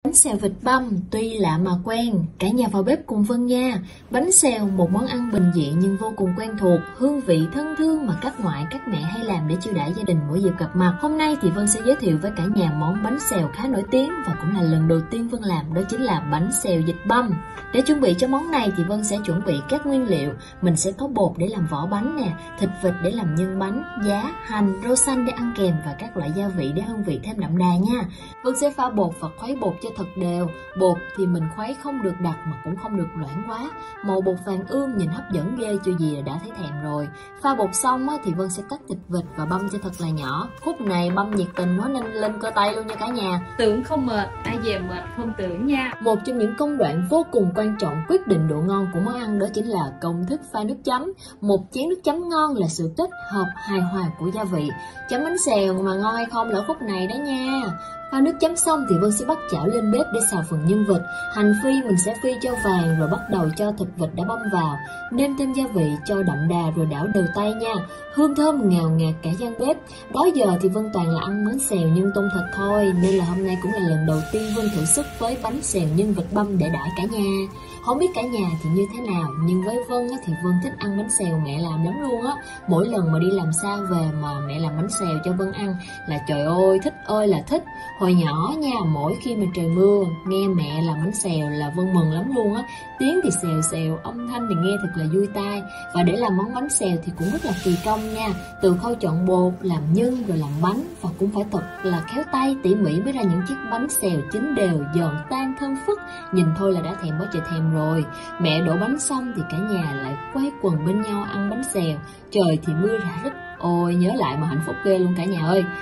Bánh xèo vịt băm tuy lạ mà quen, cả nhà vào bếp cùng Vân nha. Bánh xèo một món ăn bình dị nhưng vô cùng quen thuộc, hương vị thân thương mà các ngoại các mẹ hay làm để chiêu đãi gia đình mỗi dịp gặp mặt. Hôm nay thì Vân sẽ giới thiệu với cả nhà món bánh xèo khá nổi tiếng và cũng là lần đầu tiên Vân làm, đó chính là bánh xèo vịt băm. Để chuẩn bị cho món này thì Vân sẽ chuẩn bị các nguyên liệu. Mình sẽ có bột để làm vỏ bánh nè, thịt vịt để làm nhân bánh, giá, hành, rau xanh để ăn kèm và các loại gia vị để hương vị thêm đậm đà nha. Vân sẽ pha bột và khuấy bột cho thật đều. Bột thì mình khuấy không được đặc mà cũng không được loãng quá. Màu bột vàng ươm nhìn hấp dẫn ghê, chưa gì là đã thấy thèm rồi. Pha bột xong thì Vân sẽ cắt thịt vịt và băm cho thật là nhỏ. Khúc này băm nhiệt tình quá nên lên cơ tay luôn nha cả nhà. Tưởng không mệt, ai về mệt không tưởng nha. Một trong những công đoạn vô cùng quan trọng quyết định độ ngon của món ăn đó chính là công thức pha nước chấm. Một chén nước chấm ngon là sự kết hợp hài hòa của gia vị. Chấm bánh xèo mà ngon hay không là ở khúc này đó nha. Pha nước chấm xong thì Vân sẽ bắt chảo lên bếp để xào phần nhân vịt. Hành phi mình sẽ phi cho vàng rồi bắt đầu cho thịt vịt đã băm vào. Nêm thêm gia vị cho đậm đà rồi đảo đều tay nha. Hương thơm ngào ngạt cả gian bếp. Đó giờ thì Vân toàn là ăn bánh xèo nhân tôm thịt thôi, nên là hôm nay cũng là lần đầu tiên Vân thử sức với bánh xèo nhân vịt băm để đãi cả nhà. Không biết cả nhà thì như thế nào, nhưng với Vân thì Vân thích ăn bánh xèo mẹ làm lắm luôn á. Mỗi lần mà đi làm xa về mà mẹ làm bánh xèo cho Vân ăn là trời ơi là thích. Hồi nhỏ nha, mỗi khi mà trời mưa nghe mẹ làm bánh xèo là Vân mừng lắm luôn á. Tiếng thì xèo xèo, âm thanh thì nghe thật là vui tai. Và để làm món bánh xèo thì cũng rất là kỳ công nha. Từ khâu chọn bột, làm nhân rồi làm bánh, và cũng phải thật là khéo tay tỉ mỉ mới ra những chiếc bánh xèo chín đều, giòn tan thơm phức. Nhìn thôi là đã thèm quá trời thèm rồi. Mẹ đổ bánh xong thì cả nhà lại quay quần bên nhau ăn bánh xèo. Trời thì mưa rả rích. Ôi nhớ lại mà hạnh phúc ghê luôn cả nhà ơi.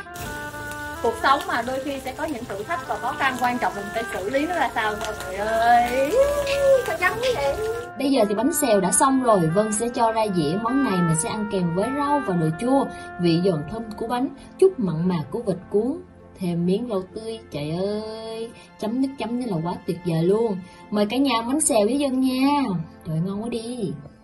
Cuộc sống mà đôi khi sẽ có những thử thách và khó khăn, quan trọng mình phải xử lý nó ra sao mọi người ơi. Sao trắng như vậy? Bây giờ thì bánh xèo đã xong rồi, Vân sẽ cho ra dĩa. Món này mình sẽ ăn kèm với rau và đồ chua, vị giòn thơm của bánh, chút mặn mà của vịt cuốn, thêm miếng rau tươi. Trời ơi, chấm nước chấm như là quá tuyệt vời luôn. Mời cả nhà bánh xèo với Vân nha. Trời ngon quá đi.